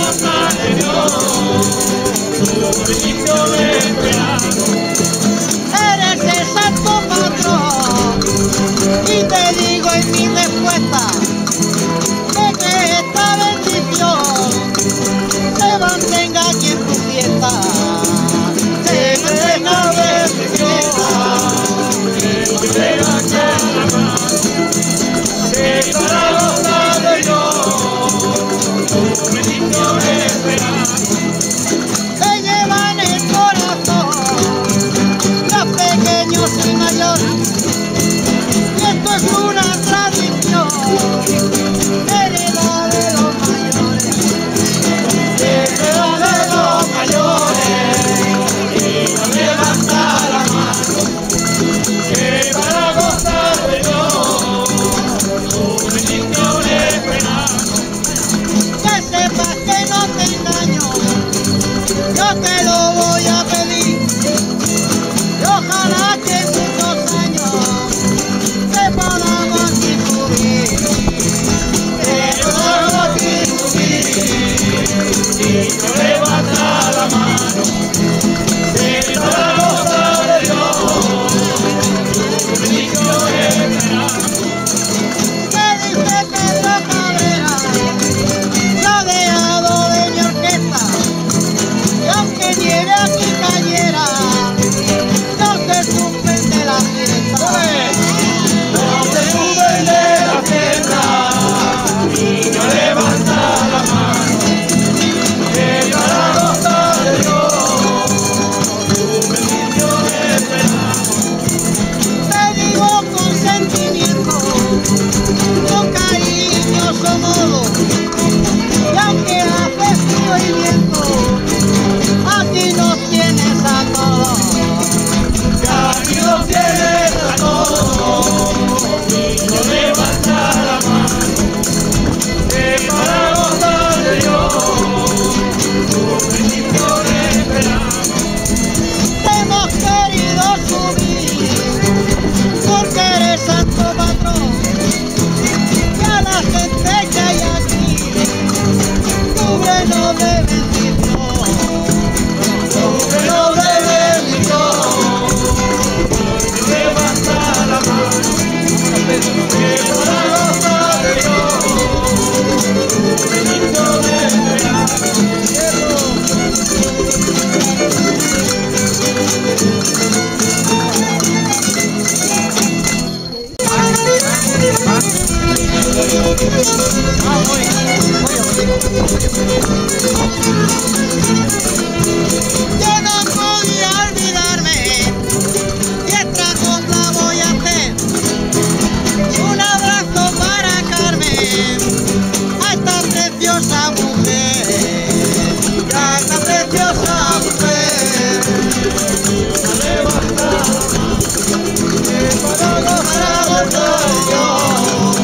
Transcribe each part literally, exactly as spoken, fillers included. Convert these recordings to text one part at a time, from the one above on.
levantar de Dios, tu bendición esperando. Eres el santo patrón y te digo en mi respuesta de que esta bendición se mantenga aquí en tu fiesta, se mantenga aquí en tu fiesta, Que no te levantar la mano, que para gozar de Dios, tu bendición esperando. se llevan el corazón los pequeños y mayores, y esto es una tradición heredada de los mayores. Heredad de los mayores, y no levanta la mano, que para gozar de Dios, tu bendición esperando. Que sepas que no te engaño, yo te lo voy a pedir, y ojalá que en muchos años te podamos aquí subir, te podamos aquí subir, Y no levanta la mano, que para gozar de Dios, tu bendición esperando. que dice Pedro Cabrera, rodeado de mi orquesta, y aunque nieve aquí cayera, no se suspende la fiesta. No se suben de la tierra y no levanta la mano, que para gozar de Dios, tu bendición esperamos. Te digo con sentimiento, con cariñoso modo, y aunque hace frío y viento, aquí nos tienes a todos. Que aquí nos tienes a todos y no levanta la mano, que para gozar de Dios, tu bendición esperamos. Te hemos querido subir, porque eres santo patrón, y a la gente que hay aquí, cúbrenos de bendición. Cúbrenos de bendición, y levanta la mano, que para gozar de Dios, tu bendición esperamos. Yo no podía olvidarme, y esta compra voy a hacer. Un abrazo para Carmen, a esta preciosa mujer, a esta preciosa mujer. Levanta la mano, que para gozar de Dios,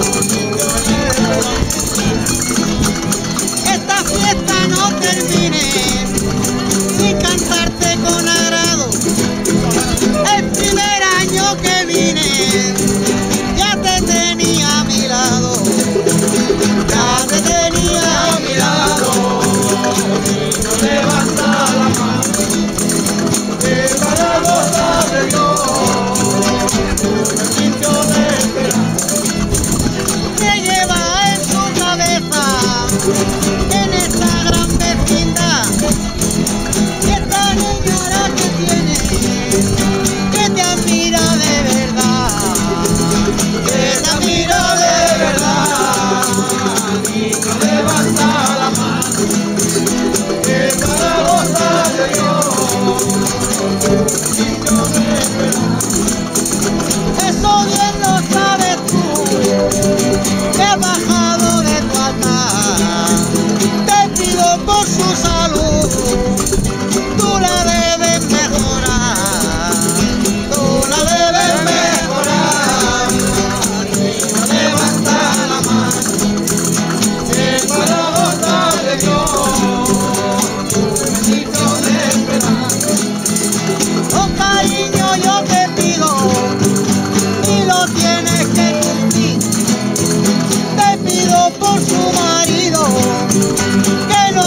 Esta fiesta no termine sin cantarte con agrado. El primer año que vine ya te tenía a mi lado, ya te tenía a mi lado. no levanta la mano, que para gozar de Dios, tu bendición esperamos. Que lleva en su cabeza en esta gran vecindad, y esta señora que tiene, que te admira de verdad, que te admira de verdad. Y no levanta la mano, que para gozar de Dios, tu bendición esperamos. Eso bien lo sabes tú, que ha bajado de tu altar. Te pido por su salud, tú la debes mejorar, tú la debes mejorar. Y no levanta la mano, que para gozar de Dios, tu bendición esperamos. Con cariño yo te pido, y lo tienes que cumplir. Te pido por su marido, que no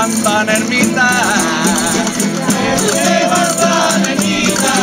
levantan ermita, levantan ermita,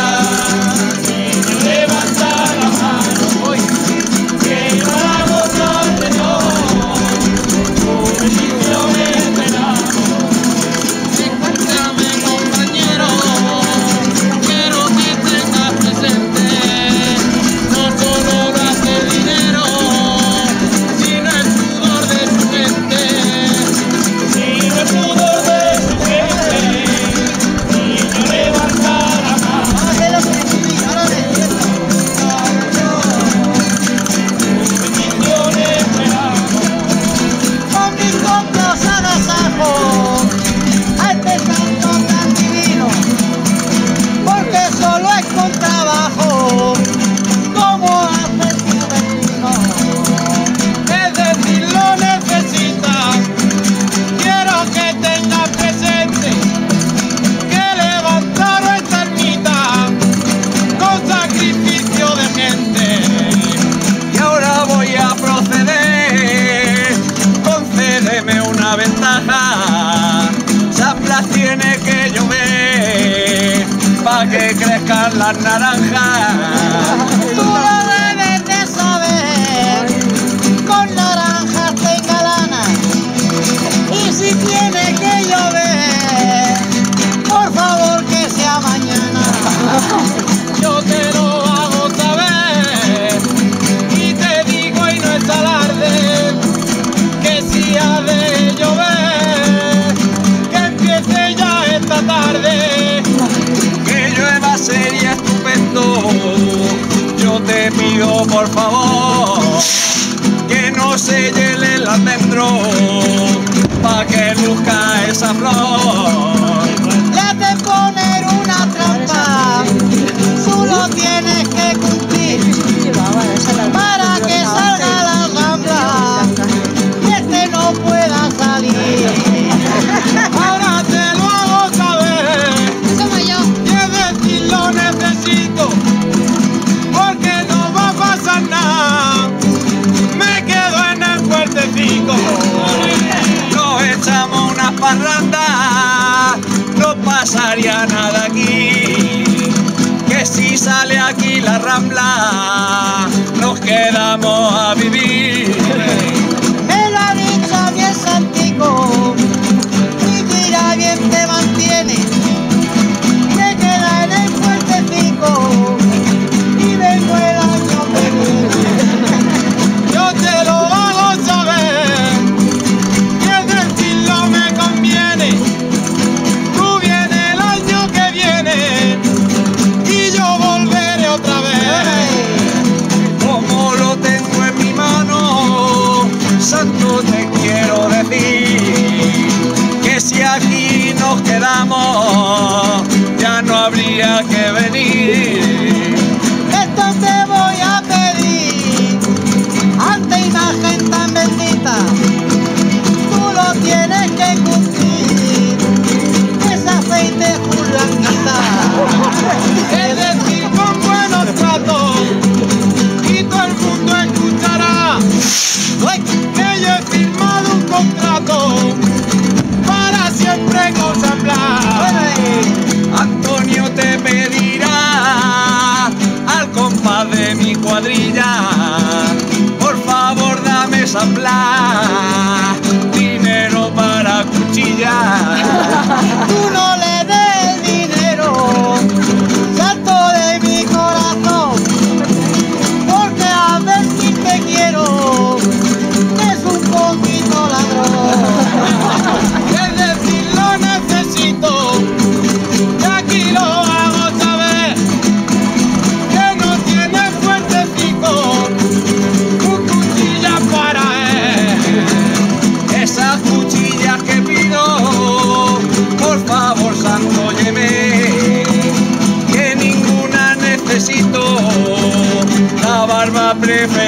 levanta la mano hoy, que vamos al Señor, por bendiciones esperamos. Encuéntrame, compañero, quiero que tengas presente, no solo lo hace dinero, sino el sudor de su gente, sino el sudor de su gente, y yo levanta la mano. Con mis compros agasajo a este santo tan divino, porque solo es con trabajo como hace su vecino. Es decir, lo necesitas. Quiero que tengas presente que levantaron esta ermita con sacrificio de gente. Y ahora voy a proceder. Concédeme una ventaja. San Blas tiene que llover pa' que crezcan las naranjas. Tú lo debes de saber, con naranjas te engalana, y si tiene que llover, por favor que sea mañana. Yo te lo hago saber y te digo y no es alarde que si ha de llover, que empiece ya esta tarde, que llueva sería estupendo. Yo te pido por favor que no se hiele el almendro pa' que luzca esa flor. Le has de poner una trampa, tú lo tienes que cumplir, para que salga la rambla y este no pueda salir. Ahora te lo hago saber, y es decir, lo necesito, porque no va a pasar nada, me quedo en el puertecito. Nos echamos unas parrandas, no pasaría nada aquí, que si sale aquí la Rambla, nos quedamos a vivir. Me lo ha dicho bien Santico, y mira bien te mantiene, te queda en el puertecico y vengo el año que viene. Yo te lo hago saber, y es decirlo me conviene. Tú vienes el año que viene y yo volveré otra vez. Como lo tengo en mi mano, santo, te quiero decir que si aquí nos quedamos ya no habría que venir. Esto te voy a pedir, ante imagen tan bendita, tú lo tienes que cumplir, ese aceite jurlanguita. Es decir, con buenos tratos, y todo el mundo escuchará que yo he firmado un contrato para siempre con San Blas. Antonio te pedirá al compás de mi cuadrilla, por favor dame San Blas, dinero para cuchillas. Tú no le des dinero, santo de mi corazón, porque a ver si te quiero, es un poquito ladrón. Es decir, lo necesito, y aquí lo hago saber, que no tiene fuertecico, un cuchilla para él. Esas cuchillas que pido, por favor, santo, óyeme, que ninguna necesito, la barba preferida.